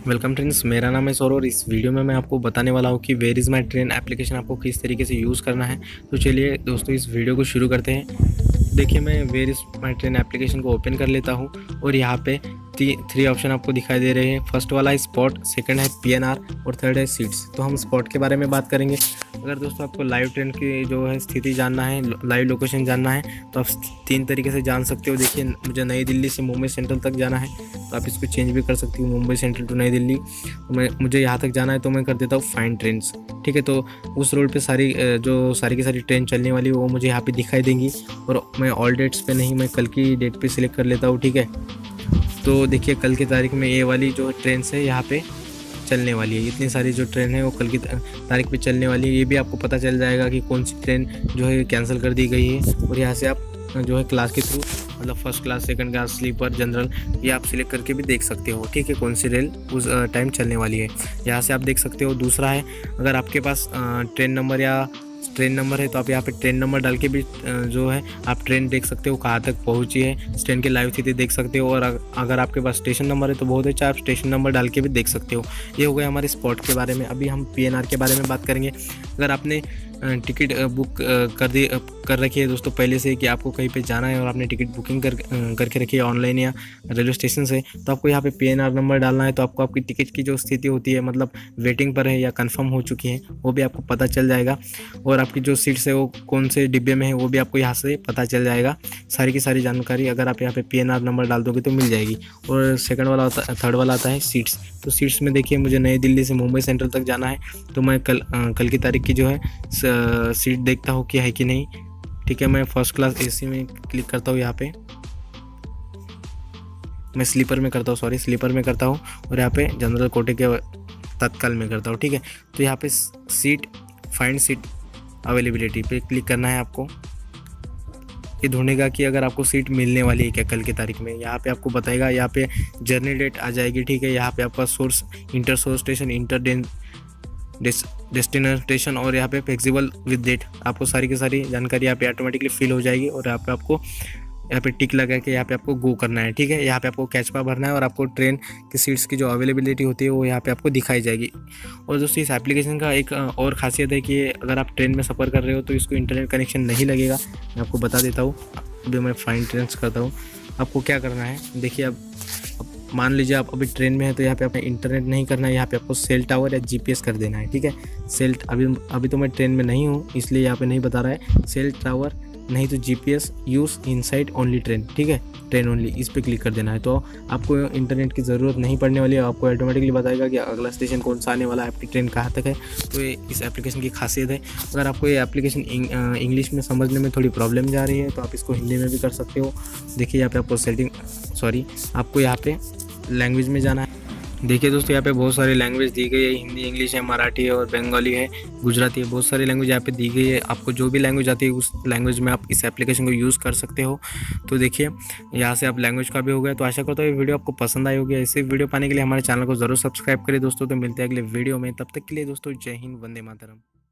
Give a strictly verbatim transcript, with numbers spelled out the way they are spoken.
Welcome friends, मेरा नाम है सौरभ और इस वीडियो में मैं आपको बताने वाला हूँ कि where is my train application आपको किस तरीके से यूज़ करना है। तो चलिए दोस्तों, इस वीडियो को शुरू करते हैं। देखिए, मैं where is my train application को ओपन कर लेता हूँ और यहाँ पे ती, थ्री ऑप्शन आपको दिखाई दे रहे हैं। फर्स्ट वाला है स्पॉट, सेकंड है पीएनआर और थर्ड है सीट्स। तो हम स्पॉट के बारे में बात करेंगे। अगर दोस्तों आपको लाइव ट्रेन की जो है स्थिति जानना है, लाइव लोकेशन जानना है, तो आप तीन तरीके से जान सकते हो। देखिए, मुझे नई दिल्ली से मुंबई सेंट्रल तक जाना है तो आप इसको चेंज भी कर सकती हो, मुंबई सेंट्रल टू नई दिल्ली। तो मैं मुझे यहाँ तक जाना है तो मैं कर देता हूँ फाइंड ट्रेन्स। ठीक है, तो उस रोड पे सारी जो सारी की सारी ट्रेन चलने वाली है वो मुझे यहाँ पे दिखाई देंगी। और मैं ऑल डेट्स पे नहीं, मैं कल की डेट पे सिलेक्ट कर लेता हूँ। ठीक है, तो देखिए कल की तारीख में ये वाली जो ट्रेन है यहाँ पे चलने वाली है। इतनी सारी जो ट्रेन है वो कल की तारीख पे चलने वाली है। ये भी आपको पता चल जाएगा कि कौन सी ट्रेन जो है कैंसिल कर दी गई है। और यहाँ से आप जो है क्लास के थ्रू, मतलब first class, second class, sleeper, general, ये आप सिलेक्ट करके भी देख सकते हो। ठीक है, कौन सी रेल उस टाइम चलने वाली है, यहाँ से आप देख सकते हो। दूसरा है, अगर आपके पास ट्रेन नंबर या ट्रेन नंबर है तो आप यहाँ पे ट्रेन नंबर डाल के भी जो है आप ट्रेन देख सकते हो, कहाँ तक पहुँची है, ट्रेन की लाइव स्थिति देख सकते हो। और अगर आपके पास स्टेशन नंबर है तो बहुत अच्छा, आप स्टेशन नंबर डाल के भी देख सकते हो। ये हो गया हमारे स्पॉट के बारे में। अभी हम पीएनआर के बारे में बात करेंगे। अगर आपने टिकट बुक कर दी कर रखी है दोस्तों पहले से कि आपको कहीं पे जाना है और आपने टिकट बुकिंग कर करके रखी है ऑनलाइन या रेलवे स्टेशन से, तो आपको यहाँ पे पीएनआर नंबर डालना है। तो आपको आपकी टिकट की जो स्थिति होती है, मतलब वेटिंग पर है या कंफर्म हो चुकी है, वो भी आपको पता चल जाएगा। और आपकी जो सीट्स है वो कौन से डिब्बे में है वो भी आपको यहाँ से पता चल जाएगा। सारी की सारी जानकारी अगर आप यहाँ पे पीएनआर नंबर डाल दोगे तो मिल जाएगी। और सेकंड वाला आता थर्ड वाला आता है सीट्स। तो सीट्स में देखिए, मुझे नई दिल्ली से मुंबई सेंट्रल तक जाना है तो मैं कल कल की तारीख की जो है सीट देखता हूँ कि है कि नहीं। ठीक है, मैं फर्स्ट क्लास एसी में क्लिक करता हूँ। यहाँ पे मैं स्लीपर में करता हूँ, सॉरी स्लीपर में करता हूँ। और यहाँ पे जनरल कोटे के तत्काल में करता हूँ। ठीक है, तो यहाँ पे सीट, फाइंड सीट अवेलेबिलिटी पे क्लिक करना है आपको। ये ढूंढेगा कि अगर आपको सीट मिलने वाली है क्या कल की तारीख में। यहाँ पे आपको बताएगा, यहाँ पे जर्नी डेट आ जाएगी। ठीक है, यहाँ पे आपका source, enter source station, enter destination और यहाँ पे फ्लेक्सिबल विद डेट, आपको सारी की सारी जानकारी यहाँ पे ऑटोमेटिकली फिल हो जाएगी। और यहाँ पे आपको यहाँ पे टिक लगा के यहाँ पे आपको गो करना है। ठीक है, यहाँ पे आपको कैच पा भरना है और आपको ट्रेन की सीट्स की जो अवेलेबिलिटी होती है वो यहाँ पे आपको दिखाई जाएगी। और दोस्तों, इस एप्लीकेशन का एक और खासियत है कि अगर आप ट्रेन में सफ़र कर रहे हो तो इसको इंटरनेट कनेक्शन नहीं लगेगा। मैं आपको बता देता हूँ। अभी मैं फाइंड ट्रेन्स करता हूँ। आपको क्या करना है, देखिए, अब मान लीजिए आप अभी ट्रेन में है तो यहाँ पे आपने इंटरनेट नहीं करना है, यहाँ पे आपको सेल टावर या जीपीएस कर देना है। ठीक है, सेल अभी अभी तो मैं ट्रेन में नहीं हूँ इसलिए यहाँ पे नहीं बता रहा है। सेल टावर नहीं तो GPS use inside only train. ठीक है, ट्रेन ओनली, इस पर क्लिक कर देना है तो आपको इंटरनेट की ज़रूरत नहीं पड़ने वाली है। आपको ऑटोमेटिकली बताएगा कि अगला स्टेशन कौन सा आने वाला है, आपकी ट्रेन कहाँ तक है। तो ये इस एप्लीकेशन की खासियत है। अगर आपको ये एप्लीकेशन इंग्लिश में समझने में थोड़ी प्रॉब्लम जा रही है तो आप इसको हिंदी में भी कर सकते हो। देखिए, यहाँ पे आपको सेटिंग, सॉरी आपको यहाँ पे लैंग्वेज में जाना है। देखिए दोस्तों, यहाँ पे बहुत सारी लैंग्वेज दी गई है। हिंदी, इंग्लिश है, मराठी है और बंगाली है, गुजराती है, बहुत सारी लैंग्वेज यहाँ पे दी गई है। आपको जो भी लैंग्वेज आती है उस लैंग्वेज में आप इस एप्लीकेशन को यूज़ कर सकते हो। तो देखिए, यहाँ से आप लैंग्वेज का भी हो गया। तो आशा करता हूँ ये वीडियो आपको पसंद आई होगी। ऐसे वीडियो पाने के लिए हमारे चैनल को जरूर सब्सक्राइब करें दोस्तों। तो मिलते हैं अगले वीडियो में, तब तक के लिए दोस्तों जय हिंद, वंदे मातरम।